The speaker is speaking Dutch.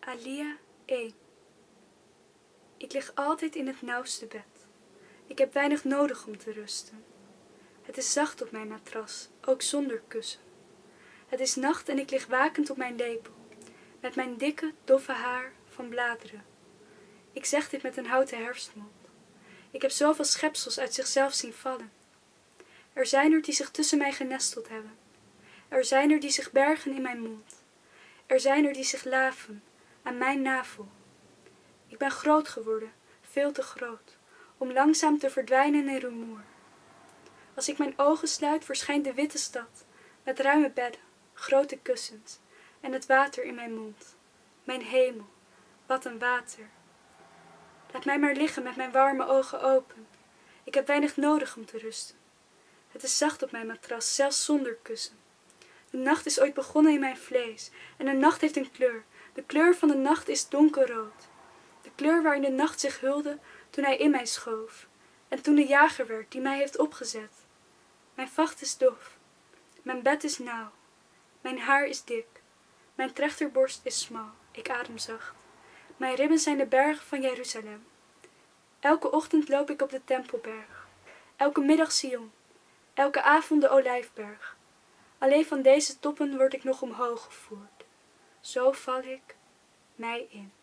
Alia 1. Ik lig altijd in het nauwste bed. Ik heb weinig nodig om te rusten. Het is zacht op mijn matras, ook zonder kussen. Het is nacht en ik lig wakend op mijn lepel, met mijn dikke, doffe haar van bladeren. Ik zeg dit met een houten herfstmond. Ik heb zoveel schepsels uit zichzelf zien vallen. Er zijn er die zich tussen mij genesteld hebben. Er zijn er die zich bergen in mijn mond. Er zijn er die zich laven aan mijn navel. Ik ben groot geworden, veel te groot, om langzaam te verdwijnen in rumoer. Als ik mijn ogen sluit, verschijnt de witte stad, met ruime bedden, grote kussens en het water in mijn mond. Mijn hemel, wat een water. Laat mij maar liggen met mijn warme ogen open. Ik heb weinig nodig om te rusten. Het is zacht op mijn matras, zelfs zonder kussen. De nacht is ooit begonnen in mijn vlees en de nacht heeft een kleur. De kleur van de nacht is donkerrood. De kleur waarin de nacht zich hulde toen hij in mij schoof en toen de jager werd die mij heeft opgezet. Mijn vacht is dof, mijn bed is nauw, mijn haar is dik, mijn trechterborst is smal, ik adem zacht. Mijn ribben zijn de bergen van Jeruzalem. Elke ochtend loop ik op de Tempelberg, elke middag Sion, elke avond de Olijfberg. Alleen van deze toppen word ik nog omhoog gevoerd. Zo val ik mij in.